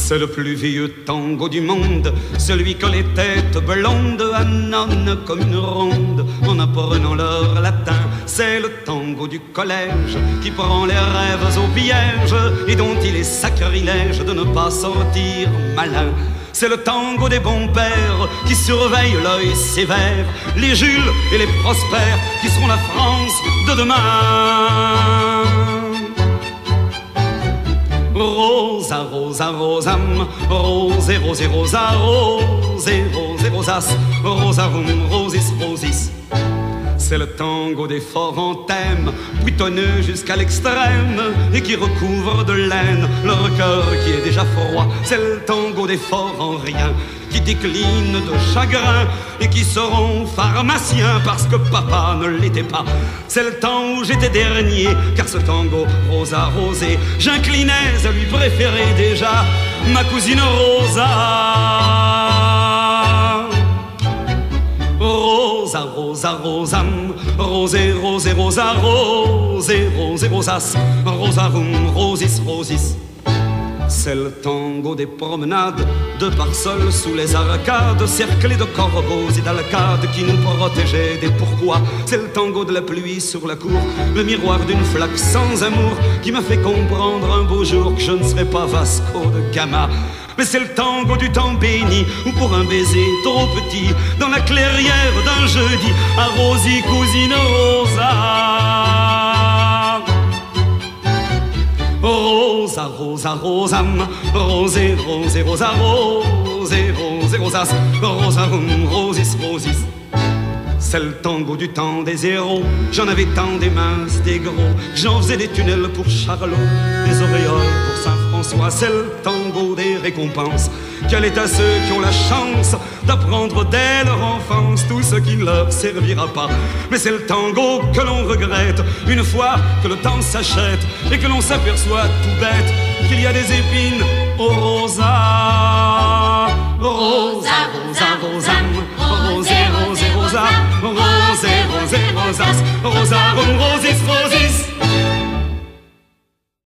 C'est le plus vieux tango du monde, celui que les têtes blondes annonnent comme une ronde en apprenant leur latin. C'est le tango du collège qui prend les rêves au piège et dont il est sacrilège de ne pas sortir malin. C'est le tango des bons pères qui surveillent l'œil sévère, les Jules et les Prospères qui seront la France de demain. Rosa, rosa, rosam, rosé, rosé, rosa, rosé, rosé, rosas, rosarum, rosis, rosis. C'est le tango des forts en thème, buitonneux jusqu'à l'extrême et qui recouvre de laine leur cœur qui est déjà froid. C'est le tango des forts en rien, qui déclinent de chagrin et qui seront pharmaciens parce que papa ne l'était pas. C'est le temps où j'étais dernier, car ce tango rosa rosé, j'inclinais à lui préférer déjà ma cousine Rosa. Rosa, rosa, rosam, rosé, rosé, rosa, rosé, rosé, rosas, rosarum, rosis, rosis. C'est le tango des promenades, de parsoles sous les arcades, cerclés de corbeaux et d'alcades qui nous protégeaient des pourquoi. C'est le tango de la pluie sur la cour, le miroir d'une flaque sans amour, qui m'a fait comprendre un beau jour que je ne serais pas Vasco de Gama. Mais c'est le tango du temps béni, où pour un baiser trop petit, dans la clairière d'un jeudi, à Rosie, cousine Rosa. Rosa, rosa, rosam, rosé, rosé, rosa, rosé, rosé, rosas, rosarum, rosis, rosis. C'est le tango du temps des héros, j'en avais tant des minces, des gros, j'en faisais des tunnels pour Charlot, des auréoles pour Saint-François. C'est le tango des récompenses, quelle est à ceux qui ont la chance d'apprendre dès leur enfance tout ce qui ne leur servira pas. Mais c'est le tango que l'on regrette une fois que le temps s'achète et que l'on s'aperçoit tout bête qu'il y a des épines au rosa. Rosa, rosa, rosam, rosé, rosé, rosa, rosé, rosé, rosas, rosarum, rosis, rosis.